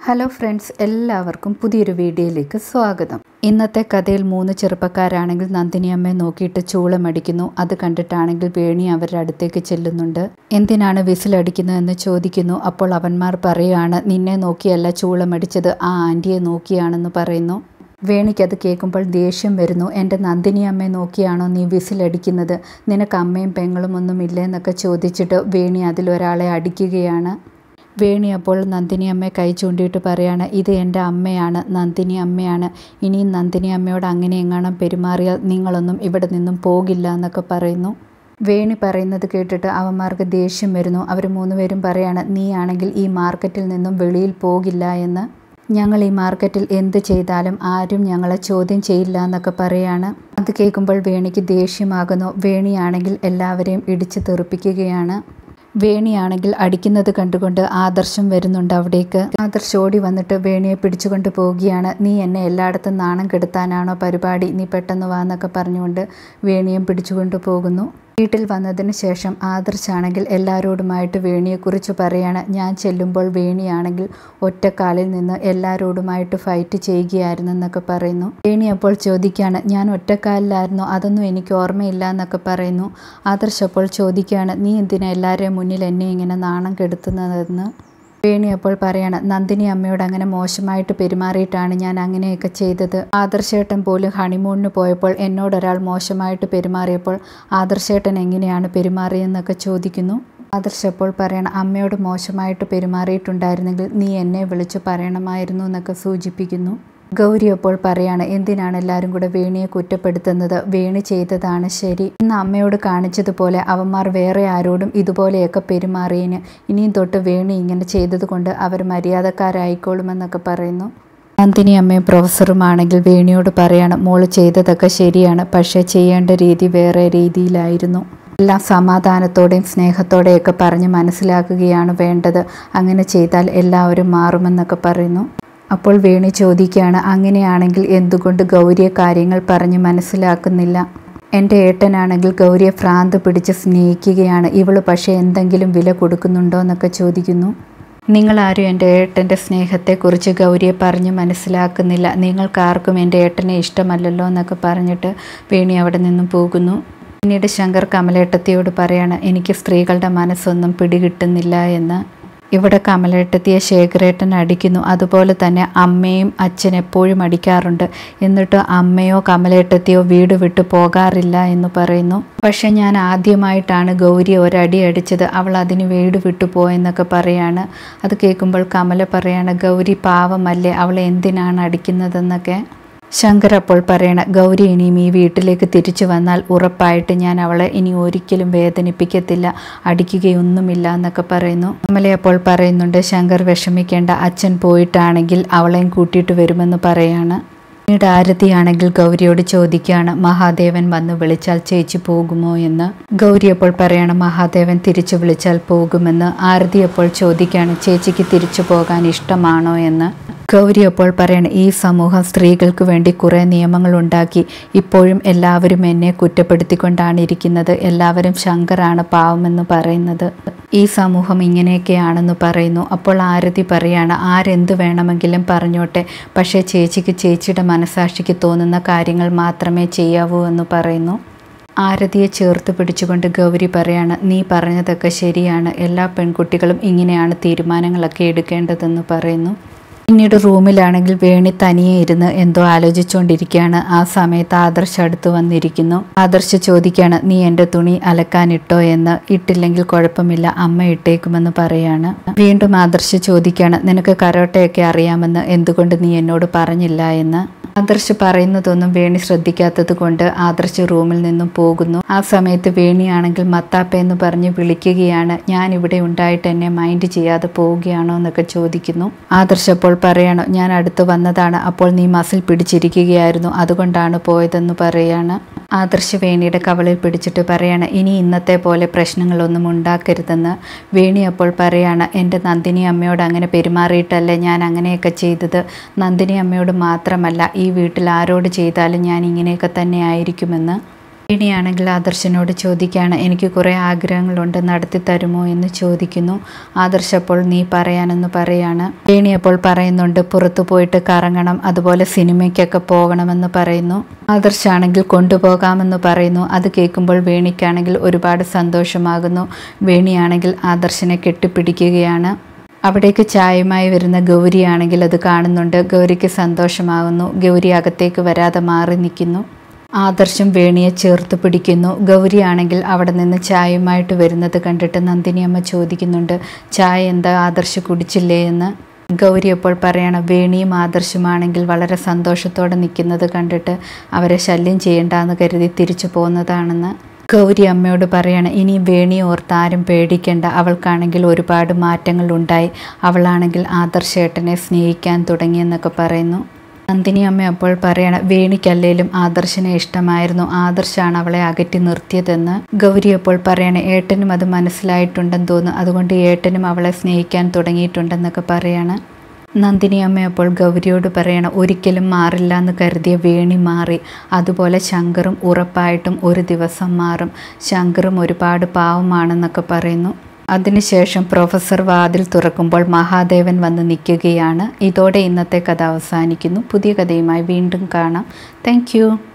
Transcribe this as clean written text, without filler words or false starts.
Hello friends, എല്ലാവർക്കും പുതിയൊരു വീഡിയോയിലേക്ക് സ്വാഗതം. ഇന്നത്തെ കഥയിൽ 3 ചെറുപ്പക്കാരാണെങ്കിൽ നന്ദിനി അമ്മയെ നോക്കിയിട്ട് ചൂളമടിക്കുന്നു. അത് കണ്ടിട്ടാണെങ്കിൽ വേണി അവരുടെ അടുത്തേക്ക് ചെല്ലുന്നുണ്ട്. എന്തിനാണ് വിസിലടിക്കുന്നതെന്ന് ചോദിക്കുന്നു. അപ്പോൾ അവന്മാർ പറയുകയാണ്, നിന്നെ നോക്കിയല്ല ചൂളമടിച്ചത്, ആ ആൻറ്റിയെ നോക്കിയാണെന്ന് പറയുന്നു. വേണിക്കത് കേൾക്കുമ്പോൾ ദേഷ്യം വരുന്നു. എൻ്റെ നന്ദിനി അമ്മയെ നോക്കിയാണോ നീ വിസിലടിക്കുന്നത്? നിനക്ക് അമ്മയും പെങ്ങളും ഒന്നും ഇല്ലേന്നൊക്കെ ചോദിച്ചിട്ട് വേണി അതിലൊരാളെ അടിക്കുകയാണ്. വേണി അപ്പോൾ നന്ദിനി അമ്മയെ കൈ ചൂണ്ടിയിട്ട് പറയാണ്, ഇത് എൻ്റെ അമ്മയാണ്, നന്ദിനി അമ്മയാണ്. ഇനിയും നന്ദിനി അമ്മയോട് അങ്ങനെ എങ്ങാനും പെരുമാറിയാൽ നിങ്ങളൊന്നും ഇവിടെ നിന്നും പോകില്ല എന്നൊക്കെ പറയുന്നു. വേണി പറയുന്നത് കേട്ടിട്ട് അവന്മാർക്ക് ദേഷ്യം വരുന്നു. അവർ 3 പേരും പറയാണ്, നീ ആണെങ്കിൽ ഈ മാർക്കറ്റിൽ നിന്നും വെളിയിൽ പോകില്ല എന്ന്. ഞങ്ങൾ ഈ മാർക്കറ്റിൽ എന്ത് ചെയ്താലും ആരും ഞങ്ങളെ ചോദ്യം ചെയ്യില്ല എന്നൊക്കെ പറയാണ്. അത് കേൾക്കുമ്പോൾ വേണിക്ക് ദേഷ്യമാകുന്നു. വേണിയാണെങ്കിൽ എല്ലാവരെയും ഇടിച്ച് തെറിപ്പിക്കുകയാണ്. വേണിയാണെങ്കിൽ അടിക്കുന്നത് കണ്ടുകൊണ്ട് ആദർശം വരുന്നുണ്ട് അവിടേക്ക്. ആദർശ് ഓടി വന്നിട്ട് വേണിയെ പിടിച്ചുകൊണ്ട് പോവുകയാണ്. നീ എന്നെ എല്ലായിടത്തും നാണം കെടുത്താനാണോ പരിപാടി? നീ പെട്ടെന്ന് വാ എന്നൊക്കെ പറഞ്ഞുകൊണ്ട് വേണിയും പിടിച്ചുകൊണ്ട് പോകുന്നു. വീട്ടിൽ വന്നതിന് ശേഷം ആദർശാണെങ്കിൽ എല്ലാവരോടുമായിട്ട് വേണിയെക്കുറിച്ച് പറയാണ്. ഞാൻ ചെല്ലുമ്പോൾ വേണിയാണെങ്കിൽ ഒറ്റക്കാലിൽ നിന്ന് എല്ലാവരോടുമായിട്ട് ഫൈറ്റ് ചെയ്യുകയായിരുന്നു എന്നൊക്കെ പറയുന്നു. വേണി അപ്പോൾ ചോദിക്കുകയാണ്, ഞാൻ ഒറ്റക്കാലിലായിരുന്നു, അതൊന്നും എനിക്ക് ഓർമ്മയില്ല എന്നൊക്കെ പറയുന്നു. ആദർശ് അപ്പോൾ ചോദിക്കുകയാണ്, നീ എന്തിനാ എല്ലാവരുടെയും മുന്നിൽ എന്നെ ഇങ്ങനെ നാണം കെടുത്തുന്നതെന്ന്. വേണി അപ്പോൾ പറയാണ്, നന്ദിനി അമ്മയോട് അങ്ങനെ മോശമായിട്ട് പെരുമാറിയിട്ടാണ് ഞാൻ അങ്ങനെയൊക്കെ ചെയ്തത്. ആദർശേട്ടൻ പോലും ഹണിമൂണിന് പോയപ്പോൾ എന്നോടൊരാൾ മോശമായിട്ട് പെരുമാറിയപ്പോൾ ആദർശേട്ടൻ എങ്ങനെയാണ് പെരുമാറിയെന്നൊക്കെ ചോദിക്കുന്നു. ആദർശ് അപ്പോൾ പറയണം, അമ്മയോട് മോശമായിട്ട് പെരുമാറിയിട്ടുണ്ടായിരുന്നെങ്കിൽ നീ എന്നെ വിളിച്ചു പറയണമായിരുന്നു എന്നൊക്കെ സൂചിപ്പിക്കുന്നു. ഗൗരി അപ്പോൾ പറയാണ്, എന്തിനാണ് എല്ലാവരും കൂടെ വേണിയെ കുറ്റപ്പെടുത്തുന്നത്? വേണി ചെയ്തതാണ് ശരി. ഇന്ന് അമ്മയോട് കാണിച്ചതുപോലെ അവന്മാർ വേറെ ആരോടും ഇതുപോലെയൊക്കെ പെരുമാറിയതിന് ഇനിയും തൊട്ട് വേണി ഇങ്ങനെ ചെയ്തത് കൊണ്ട് അവർ മര്യാദക്കാരായിക്കോളുമെന്നൊക്കെ പറയുന്നു. നന്ദിനി അമ്മയും പ്രൊഫസറുമാണെങ്കിൽ വേണിയോട് പറയാണ്, മോള് ചെയ്തതൊക്കെ ശരിയാണ്, പക്ഷേ ചെയ്യേണ്ട രീതി വേറെ രീതിയിലായിരുന്നു. എല്ലാം സമാധാനത്തോടെയും സ്നേഹത്തോടെയൊക്കെ പറഞ്ഞ് മനസ്സിലാക്കുകയാണ് വേണ്ടത്. അങ്ങനെ ചെയ്താൽ എല്ലാവരും മാറുമെന്നൊക്കെ പറയുന്നു. അപ്പോൾ വേണി ചോദിക്കുകയാണ്, അങ്ങനെയാണെങ്കിൽ എന്തുകൊണ്ട് ഗൗരിയെ കാര്യങ്ങൾ പറഞ്ഞ് മനസ്സിലാക്കുന്നില്ല? എൻ്റെ ഏട്ടനാണെങ്കിൽ ഗൗരിയെ ഭ്രാന്ത് പിടിച്ച് സ്നേഹിക്കുകയാണ്, ഇവള് പക്ഷേ എന്തെങ്കിലും വില കൊടുക്കുന്നുണ്ടോ എന്നൊക്കെ ചോദിക്കുന്നു. നിങ്ങളാരും എൻ്റെ ഏട്ടൻ്റെ സ്നേഹത്തെക്കുറിച്ച് ഗൗരിയെ പറഞ്ഞ് മനസ്സിലാക്കുന്നില്ല. നിങ്ങൾക്കാർക്കും എൻ്റെ ഏട്ടനെ ഇഷ്ടമല്ലല്ലോ എന്നൊക്കെ പറഞ്ഞിട്ട് വേണി അവിടെ നിന്നും പോകുന്നു. പിന്നീട് ശങ്കർ കമലേട്ടത്തിയോട് പറയാണ്, എനിക്ക് സ്ത്രീകളുടെ മനസ്സൊന്നും പിടികിട്ടുന്നില്ല എന്ന്. ഇവിടെ കമലേട്ടത്തിയെ ശേഖരേട്ടൻ അടിക്കുന്നു. അതുപോലെ തന്നെ അമ്മയും അച്ഛൻ എപ്പോഴും അടിക്കാറുണ്ട്. എന്നിട്ട് അമ്മയോ കമലേട്ടത്തിയോ വീട് വിട്ടു പോകാറില്ല എന്ന് പറയുന്നു. പക്ഷെ ഞാൻ ആദ്യമായിട്ടാണ് ഗൗരി ഒരടി അടിച്ചത്, അവൾ അതിന് വീട് വിട്ടു പോയെന്നൊക്കെ പറയാണ്. അത് കേൾക്കുമ്പോൾ കമല പറയാണ്, ഗൗരി പാവമല്ലേ, അവളെ എന്തിനാണ് അടിക്കുന്നതെന്നൊക്കെ. ശങ്കർ അപ്പോൾ പറയണ, ഗൗരി ഇനിയും ഈ വീട്ടിലേക്ക് തിരിച്ചു വന്നാൽ ഉറപ്പായിട്ട് ഞാൻ അവളെ ഇനി ഒരിക്കലും വേദനിപ്പിക്കത്തില്ല, അടിക്കുകയൊന്നുമില്ല എന്നൊക്കെ പറയുന്നു. കമല അപ്പോൾ പറയുന്നുണ്ട്, ശങ്കർ വിഷമിക്കേണ്ട, അച്ഛൻ പോയിട്ടാണെങ്കിൽ അവളെയും കൂട്ടിയിട്ട് വരുമെന്ന് പറയാണ്. പിന്നീട് ആരതിയാണെങ്കിൽ ഗൗരിയോട് ചോദിക്കുകയാണ്, മഹാദേവൻ വന്ന് വിളിച്ചാൽ ചേച്ചി പോകുമോ എന്ന്. ഗൗരി അപ്പോൾ പറയണം, മഹാദേവൻ തിരിച്ചു വിളിച്ചാൽ പോകുമെന്ന്. ആരതി അപ്പോൾ ചോദിക്കുകയാണ്, ചേച്ചിക്ക് തിരിച്ചു പോകാൻ ഇഷ്ടമാണോ എന്ന്. ഗൗരി അപ്പോൾ പറയണം, ഈ സമൂഹം സ്ത്രീകൾക്ക് വേണ്ടി കുറേ നിയമങ്ങൾ ഉണ്ടാക്കി, ഇപ്പോഴും എല്ലാവരും എന്നെ കുറ്റപ്പെടുത്തിക്കൊണ്ടാണ് ഇരിക്കുന്നത്. എല്ലാവരും ശങ്കറാണ് പാവമെന്ന് പറയുന്നത്. ഈ സമൂഹം ഇങ്ങനെയൊക്കെയാണെന്ന് പറയുന്നു. അപ്പോൾ ആരതി പറയാണ്, ആരെന്ത് വേണമെങ്കിലും പറഞ്ഞോട്ടെ, പക്ഷേ ചേച്ചിക്ക് ചേച്ചിയുടെ മനസാക്ഷിക്ക് തോന്നുന്ന കാര്യങ്ങൾ മാത്രമേ ചെയ്യാവൂ എന്ന് പറയുന്നു. ആരതിയെ ചേർത്ത് പിടിച്ചുകൊണ്ട് ഗൗരി പറയാണ്, നീ പറഞ്ഞതൊക്കെ ശരിയാണ്, എല്ലാ പെൺകുട്ടികളും ഇങ്ങനെയാണ് തീരുമാനങ്ങളൊക്കെ എടുക്കേണ്ടതെന്ന് പറയുന്നു. പിന്നീട് റൂമിലാണെങ്കിൽ വേണി തനിയെ ഇരുന്ന് എന്തോ ആലോചിച്ചുകൊണ്ടിരിക്കുകയാണ്. ആ സമയത്ത് ആദർശ് അടുത്ത് വന്നിരിക്കുന്നു. ആദർശ് ചോദിക്കുകയാണ്, നീ എൻ്റെ തുണി അലക്കാനിട്ടോ എന്ന്. ഇട്ടില്ലെങ്കിൽ കുഴപ്പമില്ല, അമ്മ ഇട്ടേക്കുമെന്ന് പറയാണ്. വീണ്ടും ആദർശ് ചോദിക്കുകയാണ്, നിനക്ക് കരോട്ടയൊക്കെ അറിയാമെന്ന്, എന്തുകൊണ്ട് നീ എന്നോട് പറഞ്ഞില്ല എന്ന്. ആദർശ് പറയുന്നതൊന്നും വേണി ശ്രദ്ധിക്കാത്തത് കൊണ്ട് ആദർശ് റൂമിൽ നിന്നും പോകുന്നു. ആ സമയത്ത് വേണിയാണെങ്കിൽ മത്താപ്പ എന്ന് പറഞ്ഞ് വിളിക്കുകയാണ്. ഞാൻ ഇവിടെ ഉണ്ടായിട്ട് എന്നെ മൈൻഡ് ചെയ്യാതെ പോവുകയാണോ എന്നൊക്കെ ചോദിക്കുന്നു. ആദർശ് അപ്പോൾ പറയണോ, ഞാൻ അടുത്ത് വന്നതാണ്, അപ്പോൾ നീ മസിൽ പിടിച്ചിരിക്കുകയായിരുന്നു, അതുകൊണ്ടാണ് പോയതെന്ന് പറയാണ്. ആദർശ് വേണിയുടെ കവളിൽ പിടിച്ചിട്ട് പറയാണ്, ഇനി ഇന്നത്തെ പോലെ പ്രശ്നങ്ങളൊന്നും ഉണ്ടാക്കരുതെന്ന്. വേണി അപ്പോൾ പറയാണ്, എൻ്റെ നന്ദിനി അമ്മയോട് അങ്ങനെ പെരുമാറിയിട്ടല്ലേ ഞാൻ അങ്ങനെയൊക്കെ ചെയ്തത്. നന്ദിനി അമ്മയോട് മാത്രമല്ല, ഈ വീട്ടിൽ ആരോട് ചെയ്താലും ഞാൻ ഇങ്ങനെയൊക്കെ തന്നെ ആയിരിക്കുമെന്ന്. വേണിയാണെങ്കിൽ ആദർശനോട് ചോദിക്കുകയാണ്, എനിക്ക് കുറേ ആഗ്രഹങ്ങളുണ്ട്, നടത്തി തരുമോ എന്ന് ചോദിക്കുന്നു. ആദർശ് അപ്പോൾ നീ പറയാനെന്ന് പറയാണ്. വേണി അപ്പോൾ പറയുന്നുണ്ട് പുറത്തു പോയിട്ട് കറങ്ങണം, അതുപോലെ സിനിമയ്ക്കൊക്കെ പോകണമെന്ന് പറയുന്നു. ആദർശാണെങ്കിൽ കൊണ്ടുപോകാമെന്ന് പറയുന്നു. അത് കേൾക്കുമ്പോൾ വേണിക്കാണെങ്കിൽ ഒരുപാട് സന്തോഷമാകുന്നു. വേണിയാണെങ്കിൽ ആദർശനെ കെട്ടിപ്പിടിക്കുകയാണ്. അവിടേക്ക് ചായയുമായി വരുന്ന ഗൗരിയാണെങ്കിൽ അത് കാണുന്നുണ്ട്. ഗൗരിക്ക് സന്തോഷമാകുന്നു. ഗൗരി അകത്തേക്ക് വരാതെ മാറി നിൽക്കുന്നു. ആദർശം വേണിയെ ചേർത്ത് പിടിക്കുന്നു. ഗൗരിയാണെങ്കിൽ അവിടെ നിന്ന് ചായയുമായിട്ട് വരുന്നത് കണ്ടിട്ട് നന്ദിനിയമ്മ ചോദിക്കുന്നുണ്ട്, ചായ എന്താ ആദർശ് കുടിച്ചില്ലേ എന്ന്. ഗൗരി അപ്പോൾ പറയണം, വേണിയും ആദർശമാണെങ്കിൽ വളരെ സന്തോഷത്തോടെ നിൽക്കുന്നത് കണ്ടിട്ട് അവരെ ശല്യം ചെയ്യണ്ടെന്ന് കരുതി തിരിച്ചു പോകുന്നതാണെന്ന്. ഗൗരി അമ്മയോട് പറയാണ്, ഇനി വേണി ഓർത്ത് ആരും പേടിക്കേണ്ട, അവൾക്കാണെങ്കിൽ ഒരുപാട് മാറ്റങ്ങൾ ഉണ്ടായി, അവളാണെങ്കിൽ ആദർശേട്ടനെ സ്നേഹിക്കാൻ തുടങ്ങിയെന്നൊക്കെ പറയുന്നു. നന്ദിനി അമ്മ അപ്പോൾ പറയണം, വേണിക്കല്ലേലും ആദർശനെ ഇഷ്ടമായിരുന്നു, ആദർശാണ് അവളെ അകറ്റി നിർത്തിയതെന്ന്. ഗൗരി അപ്പോൾ പറയണ, ഏട്ടനും അത് മനസ്സിലായിട്ടുണ്ടെന്ന് തോന്നുന്നു, അതുകൊണ്ട് ഏട്ടനും അവളെ സ്നേഹിക്കാൻ തുടങ്ങിയിട്ടുണ്ടെന്നൊക്കെ പറയാണ്. നന്ദിനി അമ്മ അപ്പോൾ ഗൗരിയോട് പറയണം, ഒരിക്കലും മാറില്ല എന്ന് കരുതിയ വേണി മാറി, അതുപോലെ ശങ്കറും ഉറപ്പായിട്ടും ഒരു ദിവസം മാറും, ശങ്കറും ഒരുപാട് പാവമാണെന്നൊക്കെ പറയുന്നു. അതിനുശേഷം പ്രൊഫസർ വാതിൽ തുറക്കുമ്പോൾ മഹാദേവൻ വന്ന് നിൽക്കുകയാണ്. ഇതോടെ ഇന്നത്തെ കഥ അവസാനിക്കുന്നു. പുതിയ കഥയുമായി വീണ്ടും കാണാം. താങ്ക്